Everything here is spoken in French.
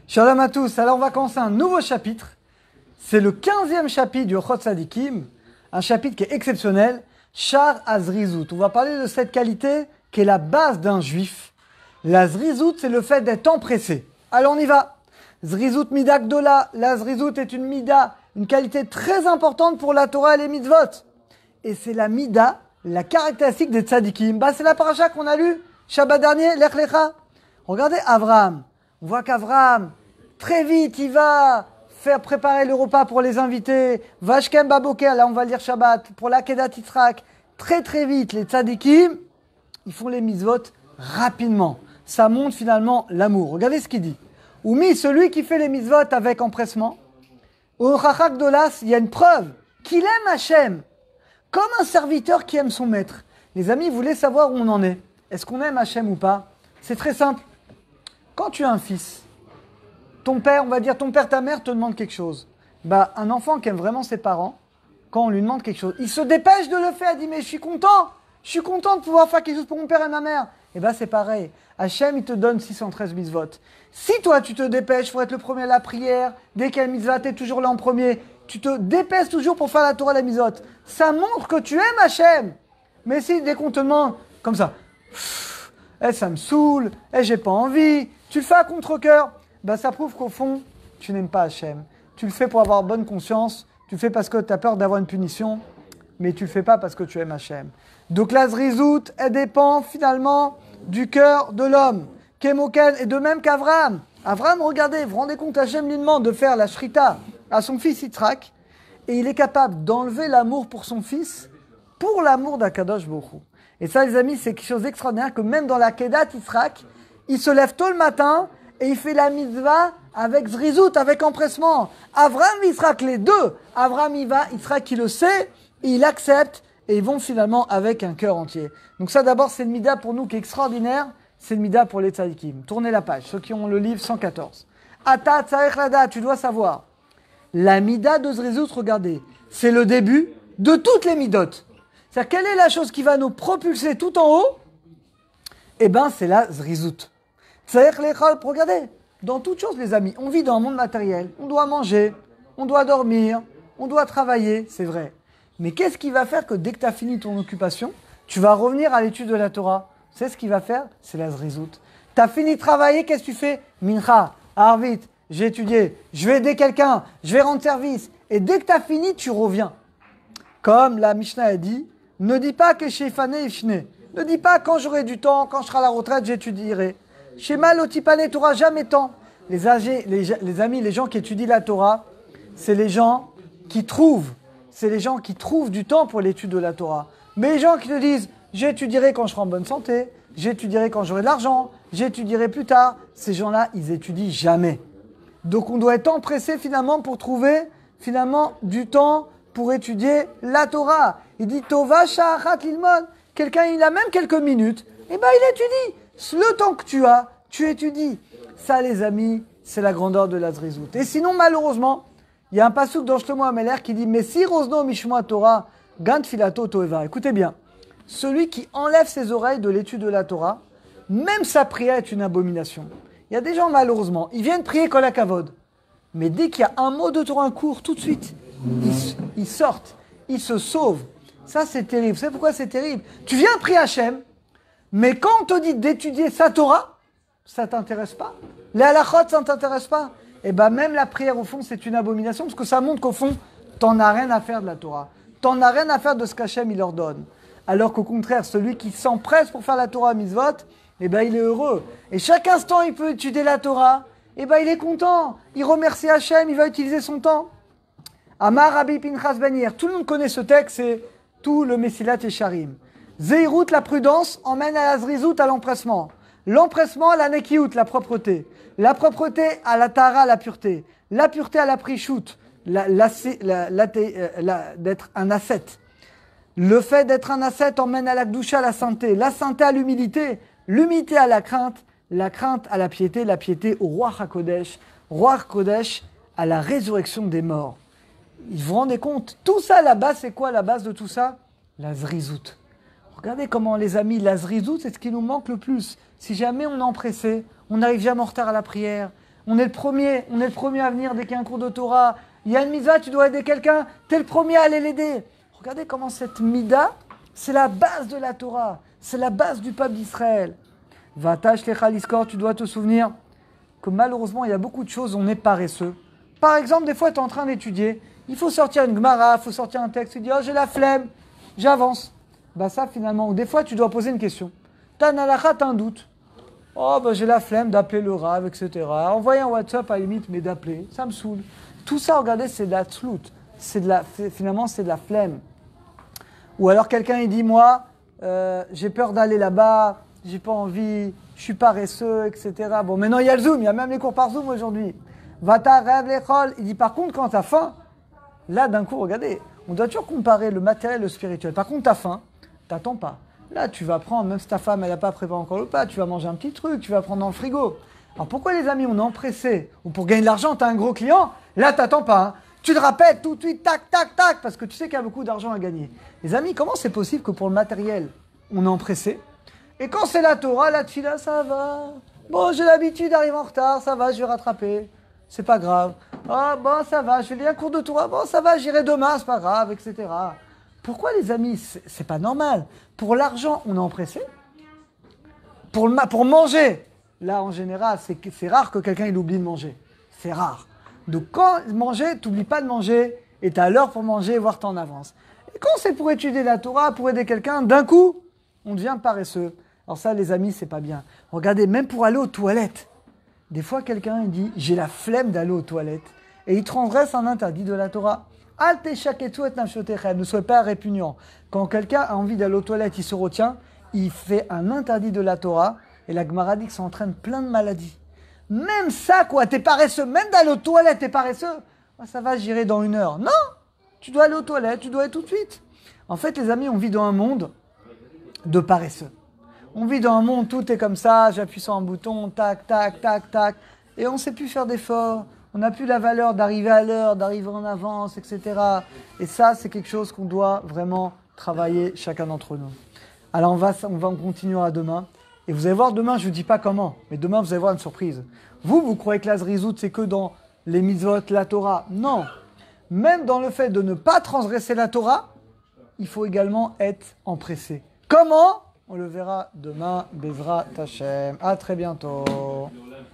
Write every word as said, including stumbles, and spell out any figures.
Shalom à tous. Alors on va commencer un nouveau chapitre. C'est le quinzième chapitre du Ochot Tzadikim. Un chapitre qui est exceptionnel. Shar Azrizout. On va parler de cette qualité qui est la base d'un juif. La Zrizout, c'est le fait d'être empressé. Alors on y va. Zrizout Mida Gdola. La Zrizout est une Mida, une qualité très importante pour la Torah et les mitzvot. Et c'est la Mida, la caractéristique des Tzadikim. Bah, c'est la paracha qu'on a lue Shabbat dernier, Lech Lecha. Regardez Avraham. On voit qu'Avraham, très vite, il va faire préparer le repas pour les invités. Vashkem Baboker, là on va lire Shabbat, pour la Kedat Yitzhak. Très très vite, les tzadikim, ils font les mitzvot rapidement. Ça montre finalement l'amour. Regardez ce qu'il dit. Oumi, celui qui fait les mitzvot avec empressement, au Chachak Dolas, il y a une preuve qu'il aime Hachem, comme un serviteur qui aime son maître. Les amis, vous voulez savoir où on en est? Est-ce qu'on aime Hachem ou pas? C'est très simple. Quand tu as un fils, ton père, on va dire ton père, ta mère te demande quelque chose. Bah, un enfant qui aime vraiment ses parents, quand on lui demande quelque chose, il se dépêche de le faire. Il dit, mais je suis content, je suis content de pouvoir faire quelque chose pour mon père et ma mère. Et bah, c'est pareil. Hachem, il te donne six cent treize mitzvot. Si toi, tu te dépêches pour être le premier à la prière, dès qu'il y a une mitzvah, tu es toujours là en premier, tu te dépêches toujours pour faire la Torah, la mitzvot, ça montre que tu aimes Hachem. Mais si, dès qu'on te demande, comme ça, eh, ça me saoule, eh, j'ai pas envie, tu le fais à contre-cœur, ben ça prouve qu'au fond, tu n'aimes pas Hachem. Tu le fais pour avoir bonne conscience, tu le fais parce que tu as peur d'avoir une punition, mais tu le fais pas parce que tu aimes Hachem. Donc la Zrizout, elle dépend finalement du cœur de l'homme. Kemoken, et de même qu'Avraham. Avraham, regardez, vous vous rendez compte, Hachem lui demande de faire la shrita à son fils Yitzhak, et il est capable d'enlever l'amour pour son fils, pour l'amour d'Akadosh Baruch Hu. Et ça, les amis, c'est quelque chose d'extraordinaire que même dans la Kedat Yitzhak, il se lève tôt le matin et il fait la mitzvah avec zrizout, avec empressement. Avraham et Yitzhak, les deux. Avraham y va, Yitzhak il le sait, il accepte et ils vont finalement avec un cœur entier. Donc ça d'abord, c'est une mida pour nous qui est extraordinaire. C'est une mida pour les tzadikim. Tournez la page, ceux qui ont le livre cent quatorze. Ata tzarech lada, tu dois savoir. La mida de zrizout, regardez, c'est le début de toutes les midot. C'est-à-dire, quelle est la chose qui va nous propulser tout en haut? Eh bien, c'est la zrizout. C'est-à-dire, regardez, dans toutes choses, les amis, on vit dans un monde matériel. On doit manger, on doit dormir, on doit travailler, c'est vrai. Mais qu'est-ce qui va faire que dès que tu as fini ton occupation, tu vas revenir à l'étude de la Torah? C'est ce qui va faire, c'est la zrizout. Tu as fini de travailler, qu'est-ce que tu fais? Mincha, arvit, j'ai étudié, je vais aider quelqu'un, je vais rendre service. Et dès que tu as fini, tu reviens. Comme la Mishnah a dit, ne dis pas que chez Fané Ifne. Ne dis pas quand j'aurai du temps, quand je serai à la retraite, j'étudierai. Chez Malotipane, tu n'auras jamais temps. Les, âgés, les, les amis, les gens qui étudient la Torah, c'est les gens qui trouvent. C'est les gens qui trouvent du temps pour l'étude de la Torah. Mais les gens qui te disent, j'étudierai quand je serai en bonne santé, j'étudierai quand j'aurai de l'argent, j'étudierai plus tard. Ces gens-là, ils étudient jamais. Donc on doit être empressé finalement pour trouver finalement du temps pour étudier la Torah. Il dit Tova Sha'achat Lilmod. Quelqu'un, il a même quelques minutes, et ben il étudie. Le temps que tu as, tu étudies. Ça, les amis, c'est la grandeur de la zrizout. Et sinon, malheureusement, il y a un passouk dans Shlomo Ameler qui dit Messi Rosno Mishmoa Torah, Gant Filato Toeva. Écoutez bien, celui qui enlève ses oreilles de l'étude de la Torah, même sa prière est une abomination. Il y a des gens, malheureusement, ils viennent prier Kol HaKavod. Mais dès qu'il y a un mot de Torah, un cours, tout de suite, ils, ils sortent, ils se sauvent. Ça, c'est terrible. Vous savez pourquoi c'est terrible? Tu viens prier Hachem, mais quand on te dit d'étudier sa Torah, ça ne t'intéresse pas. Les halachot, ça ne t'intéresse pas. Et bien, même la prière, au fond, c'est une abomination, parce que ça montre qu'au fond, tu n'en as rien à faire de la Torah. Tu n'en as rien à faire de ce qu'Hachem, il leur donne. Alors qu'au contraire, celui qui s'empresse pour faire la Torah mitzvot, eh ben, il est heureux. Et chaque instant, il peut étudier la Torah, eh ben, il est content. Il remercie Hachem, il va utiliser son temps. Amar Rabbi Pinchas Ben Yair. Tout le monde connaît ce texte, c'est tout le Mesilat Yesharim. Zeirut, la prudence, emmène à la zrizout, à l'empressement. L'empressement à la nekiout, la propreté. La propreté à la tara, la pureté. La pureté à la prichout, la, la, la, la, la, d'être un ascète. Le fait d'être un ascète emmène à la gdoucha, à la sainteté. La sainteté à l'humilité. L'humilité à la crainte. La crainte à la piété. La piété au roi HaKodesh. Roi HaKodesh à la résurrection des morts. Vous vous rendez compte? Tout ça, la base, c'est quoi la base de tout ça? La zrizout. Regardez comment, les amis, la zrizout, c'est ce qui nous manque le plus. Si jamais on est empressé, on n'arrive jamais en retard à la prière, On est le premier, on est le premier à venir dès qu'il y a un cours de Torah. Il y a une mitzvah, tu dois aider quelqu'un, tu es le premier à aller l'aider. Regardez comment cette mida, c'est la base de la Torah, c'est la base du peuple d'Israël. Vatash lecha liskor, tu dois te souvenir que malheureusement, il y a beaucoup de choses, on est paresseux. Par exemple, des fois, tu es en train d'étudier, il faut sortir une Gemara, il faut sortir un texte, tu dis, oh, j'ai la flemme, j'avance. Bah ça, finalement, ou des fois, tu dois poser une question. T'as un halakha, t'as un doute. Oh, bah j'ai la flemme d'appeler le Rav, et cetera. Envoyer un WhatsApp à la limite, mais d'appeler, ça me saoule. Tout ça, regardez, c'est de la tlout. C'est de la, finalement, c'est de la flemme. Ou alors quelqu'un, il dit, moi, euh, j'ai peur d'aller là-bas, j'ai pas envie, je suis paresseux, et cetera. Bon, maintenant, il y a le Zoom, il y a même les cours par Zoom aujourd'hui. Vata rêve l'école. Il dit, par contre, quand tu as faim, là, d'un coup, regardez, on doit toujours comparer le matériel et le spirituel. Par contre, tu as faim, t'attends pas. Là, tu vas prendre, même si ta femme, elle n'a pas préparé encore le plat, tu vas manger un petit truc, tu vas prendre dans le frigo. Alors, pourquoi, les amis, on est empressé? Ou pour gagner de l'argent, tu as un gros client, là, t'attends pas. Hein. Tu te rappelles tout de suite, tac, tac, tac, parce que tu sais qu'il y a beaucoup d'argent à gagner. Les amis, comment c'est possible que pour le matériel, on est empressé? Et quand c'est la Torah, la tfila, ça va. Bon, j'ai l'habitude d'arriver en retard, ça va, je vais rattraper. C'est pas grave. Ah, bon, ça va, je vais lire un cours de Torah, bon, ça va, j'irai demain, c'est pas grave, et cetera. Pourquoi, les amis? C'est, c'est pas normal. Pour l'argent, on est empressé. Pour, le, pour manger, là, en général, c'est, c'est rare que quelqu'un il oublie de manger. C'est rare. Donc, quand manger, t'oublies pas de manger, et t'as l'heure pour manger, voire t'en avances. Et quand c'est pour étudier la Torah, pour aider quelqu'un, d'un coup, on devient paresseux. Alors ça, les amis, c'est pas bien. Regardez, même pour aller aux toilettes, des fois, quelqu'un il dit « j'ai la flemme d'aller aux toilettes » et il transgresse un interdit de la Torah. « Al teshaketu et nafshotechem » ne soyez pas répugnant. Quand quelqu'un a envie d'aller aux toilettes, il se retient, il fait un interdit de la Torah et la Gemara dit que ça entraîne plein de maladies. Même ça, quoi, t'es paresseux, même d'aller aux toilettes, t'es paresseux. Ah, ça va, j'irai dans une heure. Non, tu dois aller aux toilettes, tu dois aller tout de suite. En fait, les amis, on vit dans un monde de paresseux. On vit dans un monde, tout est comme ça, j'appuie sur un bouton, tac, tac, tac, tac, et on ne sait plus faire d'efforts, on n'a plus la valeur d'arriver à l'heure, d'arriver en avance, et cetera. Et ça, c'est quelque chose qu'on doit vraiment travailler chacun d'entre nous. Alors, on va, on va en continuer à demain, et vous allez voir demain, je ne vous dis pas comment, mais demain, vous allez voir une surprise. Vous, vous croyez que la Zrizout, c'est que dans les mitzvot, la Torah? Non. Même dans le fait de ne pas transgresser la Torah, il faut également être empressé. Comment? On le verra demain, Bezrat Hashem. À très bientôt.